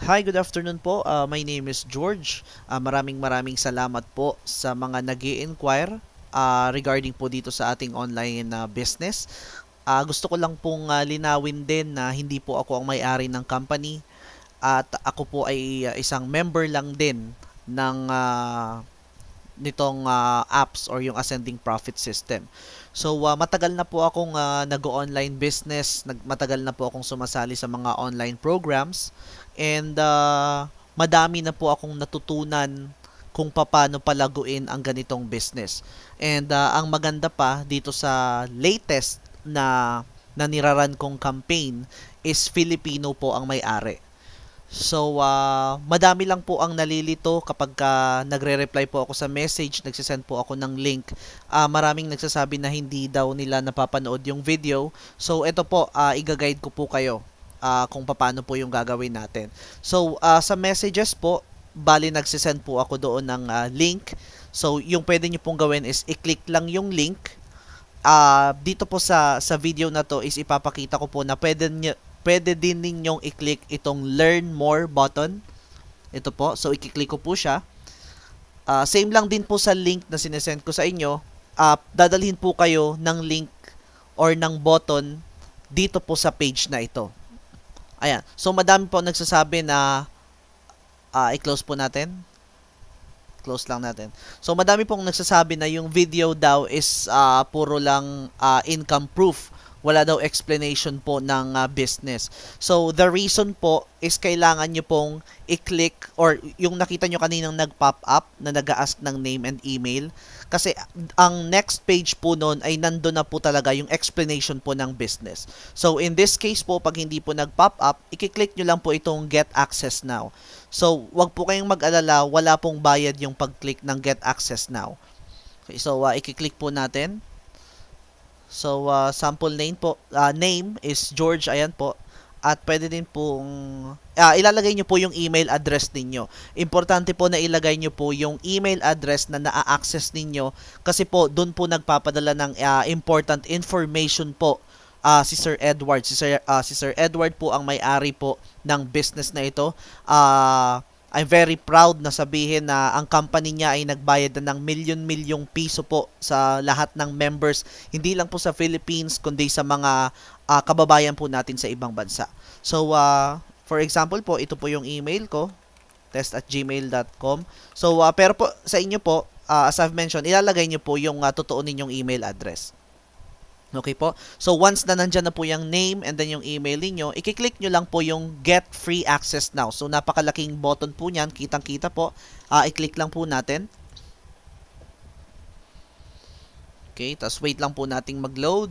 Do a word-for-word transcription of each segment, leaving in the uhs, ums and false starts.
Hi, good afternoon po. Uh, my name is George. Uh, maraming maraming salamat po sa mga nag inquire uh, regarding po dito sa ating online uh, business. Uh, gusto ko lang pong uh, linawin din na hindi po ako ang may-ari ng company at ako po ay uh, isang member lang din ng uh, nitong uh, apps or yung Ascending Profit System. So uh, matagal na po akong uh, nag-online business, nag matagal na po akong sumasali sa mga online programs and uh, madami na po akong natutunan kung paano palaguin ang ganitong business. And uh, ang maganda pa dito sa latest na na niraran kong campaign is Filipino po ang may-ari. So, uh, madami lang po ang nalilito kapag uh, nagre-reply po ako sa message, nagsisend po ako ng link. Uh, maraming nagsasabi na hindi daw nila napapanood yung video. So, ito po, uh, iga-guide ko po kayo uh, kung paano po yung gagawin natin. So, uh, sa messages po, bali nagsisend po ako doon ng uh, link. So, yung pwede nyo pong gawin is i-click lang yung link. Uh, dito po sa, sa video na to is ipapakita ko po na pwede nyo, pwede din ninyong i-click itong learn more button. Ito po. So, i-click ko po siya. Uh, same lang din po sa link na sinesend ko sa inyo. Uh, dadalhin po kayo ng link or ng button dito po sa page na ito. Ayan. So, madami po nagsasabi na uh, i-close po natin. Close lang natin. So, madami pong nagsasabi na yung video daw is uh, puro lang uh, income proof. Wala daw explanation po ng uh, business. So, the reason po is kailangan nyo pong i-click or yung nakita nyo kaninang nag-pop up na nag-ask ng name and email. Kasi ang next page po nun ay nandun na po talaga yung explanation po ng business. So, in this case po, pag hindi po nag-pop up, i-click nyo lang po itong Get Access Now. So, wag po kayong mag-alala, wala pong bayad yung pag-click ng Get Access Now. Okay, so, uh, i-click po natin. So, uh, sample name po, uh, name is George, ayan po. At pwede din pong, uh, ilalagay nyo po yung email address ninyo. Importante po na ilagay nyo po yung email address na na-access ninyo kasi po, doon po nagpapadala ng uh, important information po uh, si Sir Edward. Si Sir, uh, si Sir Edward po ang may-ari po ng business na ito. Uh, I'm very proud na sabihin na ang company niya ay nagbayad na ng milyon-milyong piso po sa lahat ng members, hindi lang po sa Philippines, kundi sa mga uh, kababayan po natin sa ibang bansa. So, uh, for example po, ito po yung email ko, test at gmail dot com. So, uh, pero po, sa inyo po, uh, as I've mentioned, ilalagay nyo po yung uh, totoo ninyong email address. Okay po? So, once na nandyan na po yung name and then yung email niyo, i-click nyo lang po yung Get Free Access Now. So, napakalaking button po niyan. Kitang-kita po. Uh, i-click lang po natin. Okay, tapos wait lang po nating mag-load.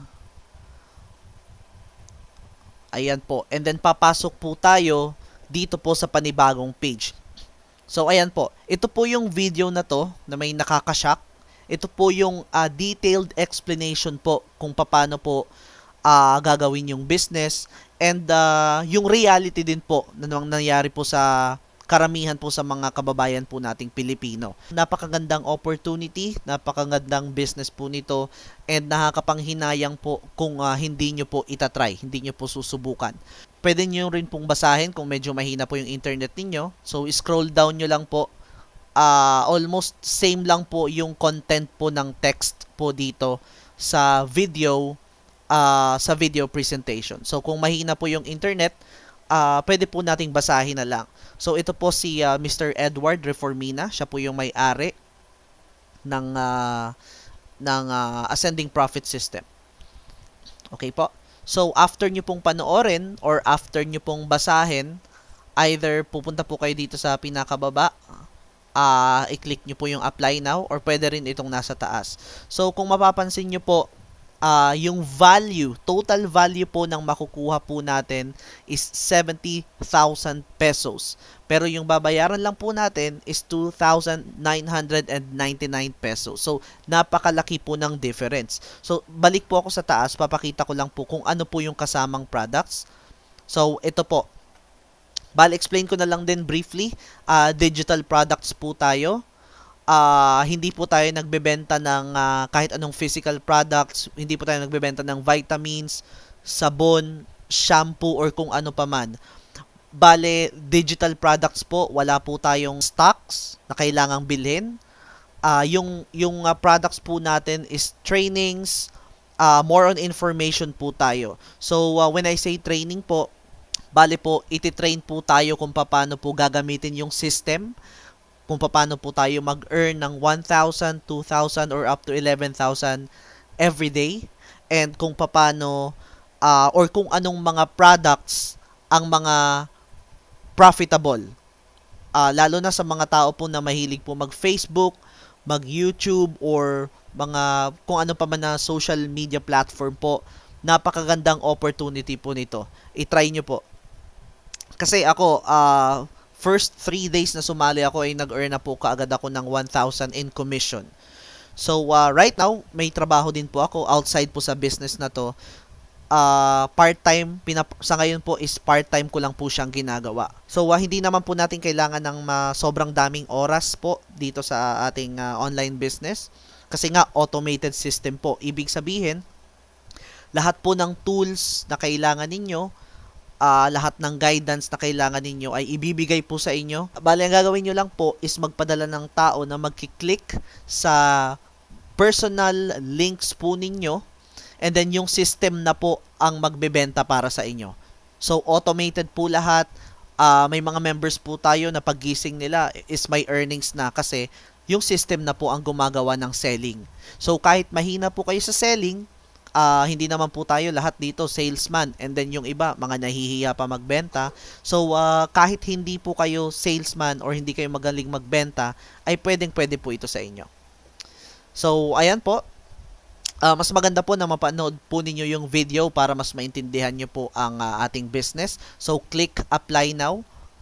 Ayan po. And then, papasok po tayo dito po sa panibagong page. So, ayan po. Ito po yung video na to na may nakakashock. Ito po yung uh, detailed explanation po kung paano po uh, gagawin yung business and uh, yung reality din po na nangyayari po sa karamihan po sa mga kababayan po nating Pilipino. Napakagandang opportunity, napakagandang business po nito and nakakapanghinayang po kung uh, hindi nyo po itatry, hindi nyo po susubukan. Pwede nyo rin pong basahin kung medyo mahina po yung internet ninyo. So, scroll down nyo lang po. Uh, almost same lang po yung content po ng text po dito sa video uh, sa video presentation. So kung mahina po yung internet, uh, pwede po nating basahin na lang. So ito po si uh, Mister Edward Reformina, siya po yung may-ari ng uh, ng uh, Ascending Profit System. Okay po. So after nyo pong panoorin or after nyo pong basahin, either pupunta po kayo dito sa pinakababa, Uh, i-click nyo po yung apply now or pwede rin itong nasa taas. So, kung mapapansin nyo po, uh, yung value, total value po ng makukuha po natin is seventy thousand pesos. Pero yung babayaran lang po natin is two thousand nine hundred ninety-nine pesos. So, napakalaki po ng difference. So, balik po ako sa taas, papakita ko lang po kung ano po yung kasamang products. So, ito po. Bali, explain ko na lang din briefly. Uh, digital products po tayo. Uh, hindi po tayo nagbebenta ng uh, kahit anong physical products. Hindi po tayo nagbebenta ng vitamins, sabon, shampoo, or kung ano pa man. Bale, digital products po, wala po tayong stocks na kailangang bilhin. Ah, yung yung ah, products po natin is trainings, ah, more on information po tayo. So, ah, when I say training po, bale po, iti-train po tayo kung paano po gagamitin yung system, kung paano po tayo mag-earn ng one thousand, two thousand, or up to eleven thousand every day, and kung paano, ah, or kung anong mga products ang mga profitable. Ah, lalo na sa mga tao po na mahilig po mag-Facebook, mag-YouTube, or mga kung ano pa man na social media platform po, napakagandang opportunity po nito. I-try nyo po. Kasi ako, uh, first three days na sumali ako ay nag-earn na po kaagad ako ng one thousand in commission. So, uh, right now, may trabaho din po ako outside po sa business na to. Uh, part-time, pinap- sa ngayon po is part-time ko lang po siyang ginagawa. So, uh, hindi naman po natin kailangan ng uh, sobrang daming oras po dito sa ating uh, online business. Kasi nga, automated system po. Ibig sabihin, lahat po ng tools na kailangan ninyo, uh, lahat ng guidance na kailangan ninyo ay ibibigay po sa inyo. Bale, ang gagawin nyo lang po is magpadala ng tao na magkiklik sa personal links po ninyo, and then yung system na po ang magbebenta para sa inyo. So, automated po lahat. Uh, may mga members po tayo na paggising nila is may earnings na kasi yung system na po ang gumagawa ng selling. So, kahit mahina po kayo sa selling, uh, hindi naman po tayo lahat dito salesman, and then yung iba, mga nahihiya pa magbenta. So, uh, kahit hindi po kayo salesman or hindi kayo magaling magbenta, ay pwedeng-pwede po ito sa inyo. So, ayan po. Uh, mas maganda po na mapanood po ninyo yung video para mas maintindihan nyo po ang uh, ating business. So, click apply now,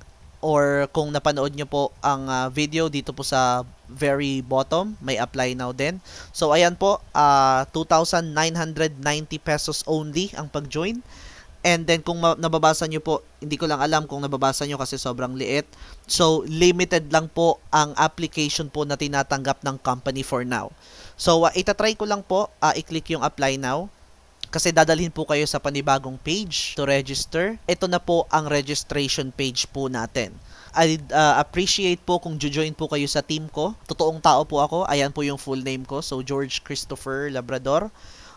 or kung napanood nyo po ang uh, video dito po sa very bottom, may apply now din. So, ayan po, uh, two thousand nine hundred ninety pesos only ang pag-join. And then, kung nababasa nyo po, hindi ko lang alam kung nababasa nyo kasi sobrang liit. So, limited lang po ang application po na tinatanggap ng company for now. So, uh, itatry ko lang po, uh, i-click yung apply now. Kasi dadalhin po kayo sa panibagong page to register. Ito na po ang registration page po natin. I'd uh, appreciate po kung join po kayo sa team ko. Totoong tao po ako. Ayan po yung full name ko. So, George Christopher Labrador.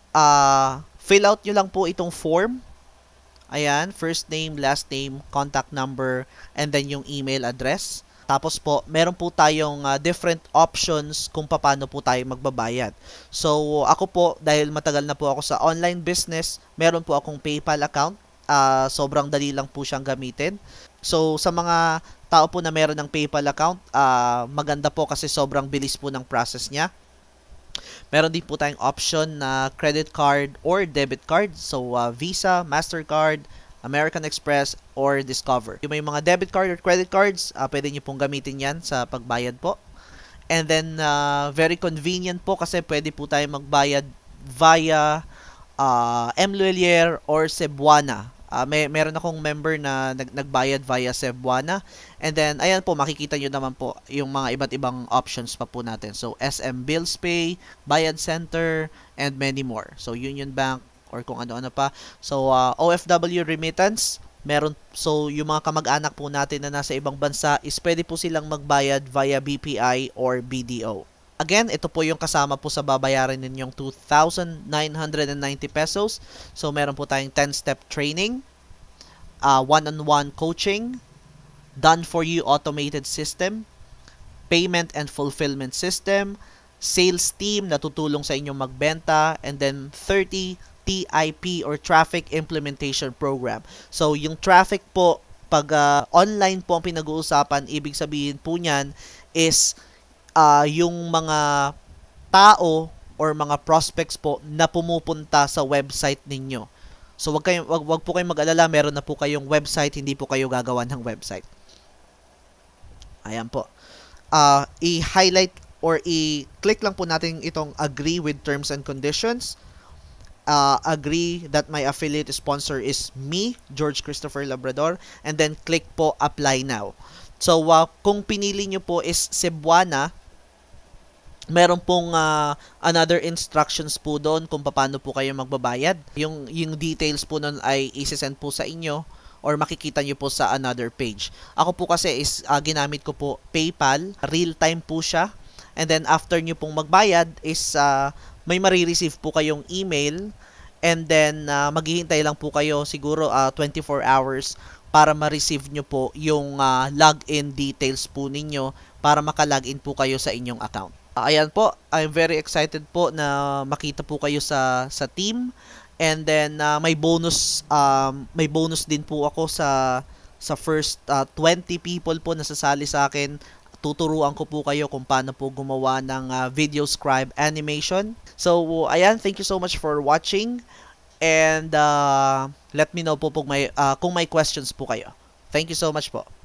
Uh, fill out nyo lang po itong form. Ayan, first name, last name, contact number, and then yung email address. Tapos po, meron po tayong uh, different options kung paano po tayo magbabayad. So, ako po, dahil matagal na po ako sa online business, meron po akong PayPal account. Uh, sobrang dali lang po siyang gamitin. So, sa mga tao po na meron ng PayPal account, uh, maganda po kasi sobrang bilis po ng process niya. Meron din po tayong option na credit card or debit card. So, uh, Visa, Mastercard, American Express, or Discover. Yung may mga debit card or credit cards, uh, pwede nyo pong gamitin yan sa pagbayad po. And then, uh, very convenient po kasi pwede po tayo magbayad via uh, Mluelier or Cebuana. Uh, may, meron akong member na nag, nagbayad via Cebuana. And then, ayan po, makikita nyo naman po yung mga iba't ibang options pa po natin. So, S M Bills Pay, Bayad Center, and many more. So, Union Bank, or kung ano-ano pa. So, uh, O F W remittance, meron, so yung mga kamag-anak po natin na nasa ibang bansa is pwede po silang magbayad via B P I or B D O. Again, ito po yung kasama po sa babayaran ninyong two thousand nine hundred ninety pesos. So, meron po tayong ten-step training, uh, one-on-one coaching, done-for-you automated system, payment and fulfillment system, sales team na tutulong sa inyong magbenta, and then thirty T I P or Traffic Implementation Program. So, yung traffic po, pag uh, online po ang pinag-uusapan, ibig sabihin po niyan is uh, yung mga tao or mga prospects po na pumupunta sa website ninyo. So, wag, kayo, wag, wag po kayong mag-alala, meron na po kayong website, hindi po kayo gagawa ng website. Ayan po. Uh, i-highlight or i-click lang po natin itong agree with terms and conditions. Uh, agree that my affiliate sponsor is me, George Christopher Labrador, and then click po apply now. So, uh, kung pinili nyo po is Cebuana, meron pong uh, another instructions po doon kung paano po kayo magbabayad. Yung, yung details po nun ay isi-send po sa inyo or makikita nyo po sa another page. Ako po kasi is uh, ginamit ko po PayPal, real time po siya. And then after nyo pong magbayad is uh, may marireceive po kayong email, and then uh, maghihintay lang po kayo siguro uh, twenty-four hours para ma-receive nyo po yung uh, login details po ninyo para maka-login po kayo sa inyong account. Uh, ayan po, I'm very excited po na makita po kayo sa sa team. And then uh, may bonus um, may bonus din po ako sa sa first uh, twenty people po na sasali sa akin. Tuturuan ko po kayo kung paano po gumawa ng uh, video scribe animation. So, ayan, thank you so much for watching. And uh, let me know po kung may, uh, kung may questions po kayo. Thank you so much po.